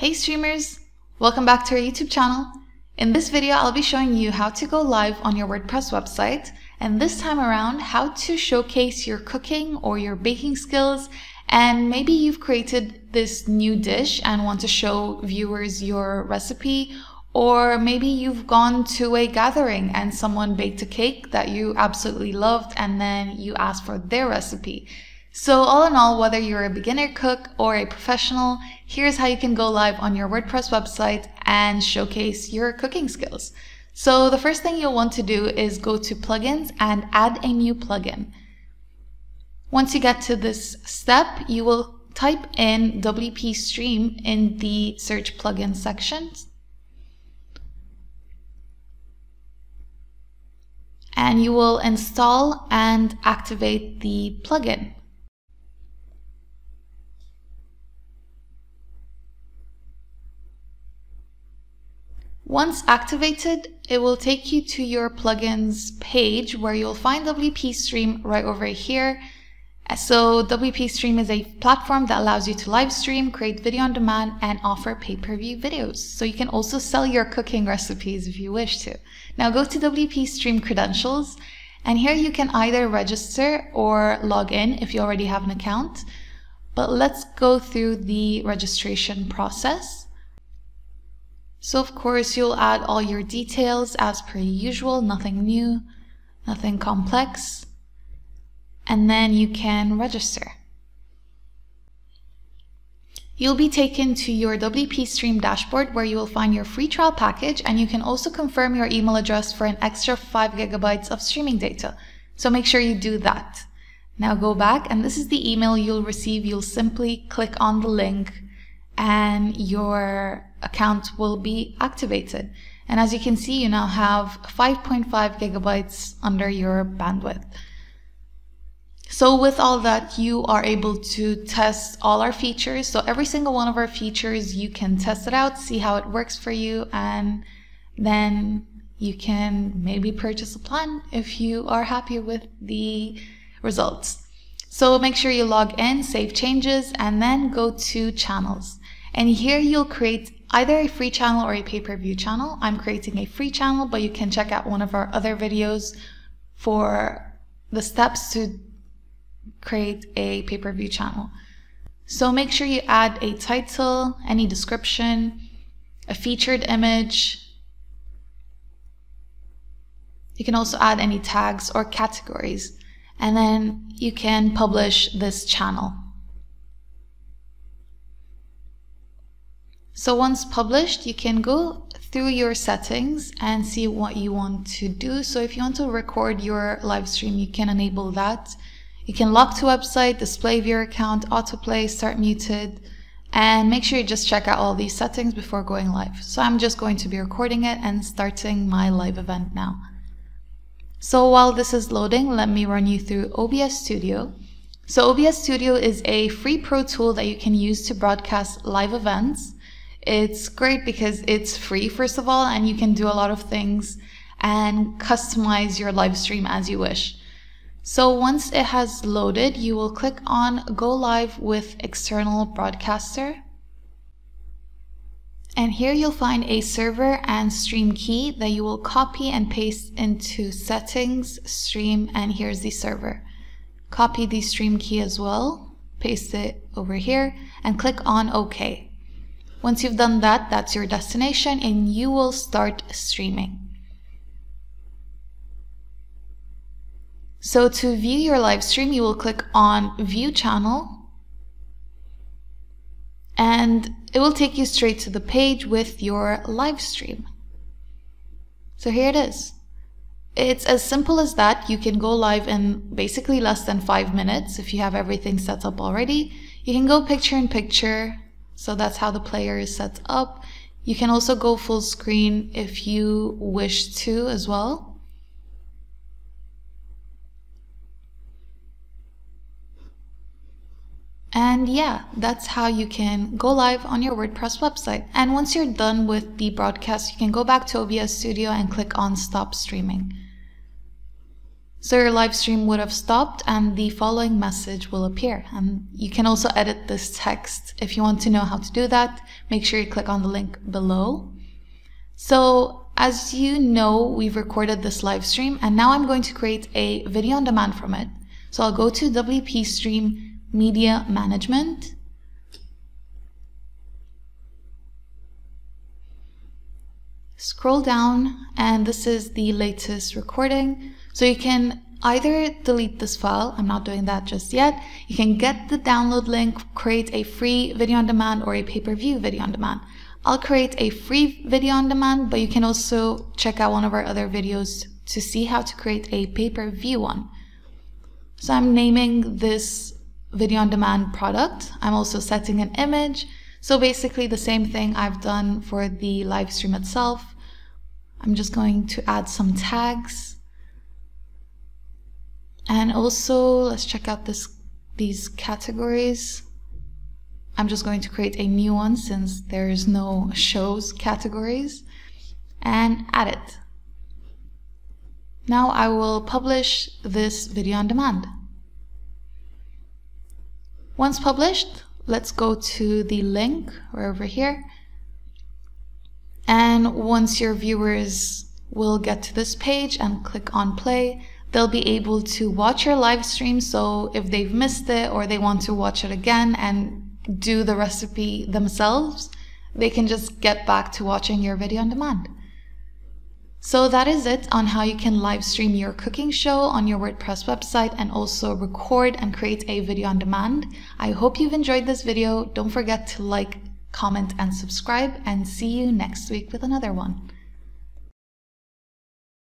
Hey streamers! Welcome back to our YouTube channel. In this video, I'll be showing you how to go live on your WordPress website, and this time around, how to showcase your cooking or your baking skills. And maybe you've created this new dish and want to show viewers your recipe, or maybe you've gone to a gathering and someone baked a cake that you absolutely loved and then you asked for their recipe. So all in all, whether you're a beginner cook or a professional, here's how you can go live on your WordPress website and showcase your cooking skills. So the first thing you'll want to do is go to plugins and add a new plugin. Once you get to this step, you will type in WP Stream in the search plugin section. And you will install and activate the plugin. Once activated, it will take you to your plugins page where you'll find WP Stream right over here. So WP Stream is a platform that allows you to live stream, create video on demand, and offer pay-per-view videos. So you can also sell your cooking recipes if you wish to. Now go to WP Stream credentials, and here you can either register or log in if you already have an account. But let's go through the registration process. So of course you'll add all your details as per usual, nothing new, nothing complex, and then you can register. You'll be taken to your WP Stream dashboard where you will find your free trial package, and you can also confirm your email address for an extra 5 GB of streaming data. So make sure you do that. Now go back, and this is the email you'll receive. You'll simply click on the link and your account will be activated. And as you can see, you now have 5.5 GB under your bandwidth. So with all that, you are able to test all our features. So every single one of our features, you can test it out, see how it works for you, and then you can maybe purchase a plan if you are happy with the results. So make sure you log in, save changes, and then go to channels. And here you'll create either a free channel or a pay-per-view channel. I'm creating a free channel, but you can check out one of our other videos for the steps to create a pay-per-view channel. So make sure you add a title, any description, a featured image. You can also add any tags or categories, and then you can publish this channel. So once published, you can go through your settings and see what you want to do. So if you want to record your live stream, you can enable that. You can lock to website, display viewer account, autoplay, start muted, and make sure you just check out all these settings before going live. So I'm just going to be recording it and starting my live event now. So while this is loading, let me run you through OBS Studio. So OBS Studio is a free pro tool that you can use to broadcast live events. It's great because it's free, first of all, and you can do a lot of things and customize your live stream as you wish. So once it has loaded, you will click on Go Live with External Broadcaster. And here you'll find a server and stream key that you will copy and paste into Settings, Stream, and here's the server. Copy the stream key as well, paste it over here, and click on OK. Once you've done that, that's your destination, and you will start streaming. So to view your live stream, you will click on View Channel, and it will take you straight to the page with your live stream. So here it is. It's as simple as that. You can go live in basically less than 5 minutes if you have everything set up already. You can go picture in picture. So that's how the player is set up. You can also go full screen if you wish to as well. And yeah, that's how you can go live on your WordPress website. And once you're done with the broadcast, you can go back to OBS Studio and click on Stop Streaming. So your live stream would have stopped and the following message will appear. And you can also edit this text. If you want to know how to do that, make sure you click on the link below. So as you know, we've recorded this live stream and now I'm going to create a video on demand from it. So I'll go to WP Stream Media Management. Scroll down and this is the latest recording. So you can either delete this file, I'm not doing that just yet. You can get the download link, create a free video on demand or a pay-per-view video on demand. I'll create a free video on demand, but you can also check out one of our other videos to see how to create a pay-per-view one. So I'm naming this video on demand product. I'm also setting an image. So basically the same thing I've done for the live stream itself. I'm just going to add some tags. And also let's check out these categories. I'm just going to create a new one since there's no shows categories and add it. Now I will publish this video on demand. Once published, let's go to the link or over here. And once your viewers will get to this page and click on play, they'll be able to watch your live stream. So if they've missed it or they want to watch it again and do the recipe themselves, they can just get back to watching your video on demand. So that is it on how you can live stream your cooking show on your WordPress website and also record and create a video on demand. I hope you've enjoyed this video. Don't forget to like, comment, and subscribe, and see you next week with another one.